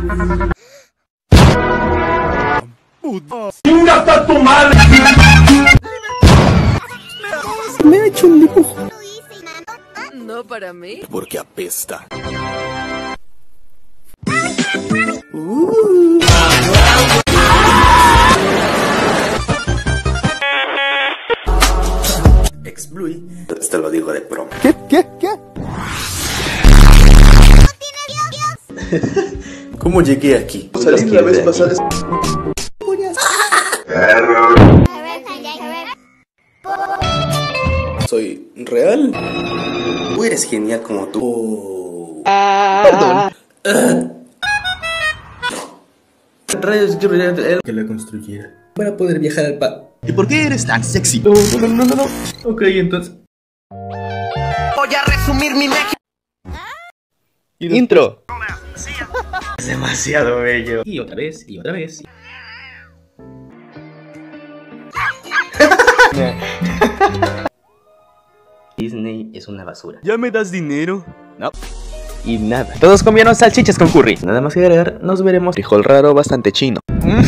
¡Chinga tu madre! Me ha hecho un dibujo. No para mí. Porque apesta. Ex-Bluey. Te lo digo de broma. ¿Qué? ¿Cómo llegué aquí? Salí la vez pasada. ¿Soy real? ¿O eres genial como tú? Perdón. Rayos, yo que la construyera para poder viajar al ¿Y por qué eres tan sexy? No. Ok, entonces. Voy a resumir mi México. Intro. Es demasiado bello. Y otra vez, y otra vez. Disney es una basura. ¿Ya me das dinero? No. Y nada. Todos comieron salchichas con curry. Nada más que agregar, nos veremos. Frijol raro, bastante chino.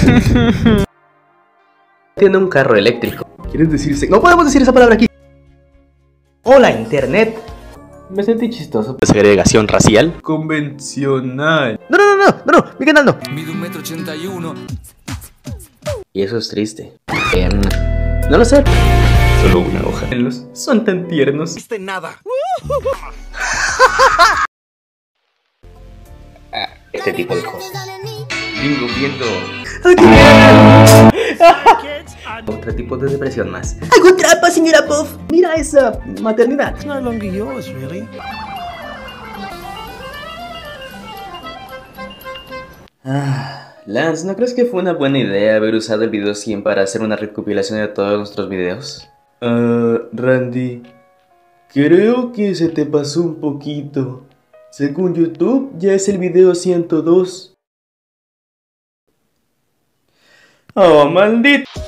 Tiene un carro eléctrico. ¿Quieres decirse? No podemos decir esa palabra aquí. Hola, internet. Me sentí chistoso. Segregación racial. Convencional. No, mi canal no. Mido 1,81 m. Y eso es triste. No lo sé. Solo una hoja. Son tan tiernos. Nada. Este tipo de cosas. Bingo viendo otro tipo de depresión más. ¡Hago trampa, señora Puff! ¡Mira esa maternidad! It's no longer yours, really. Lance, ¿no crees que fue una buena idea haber usado el video 100 para hacer una recopilación de todos nuestros videos? Randy, creo que se te pasó un poquito. Según YouTube, ya es el video 102. ¡Oh, maldito!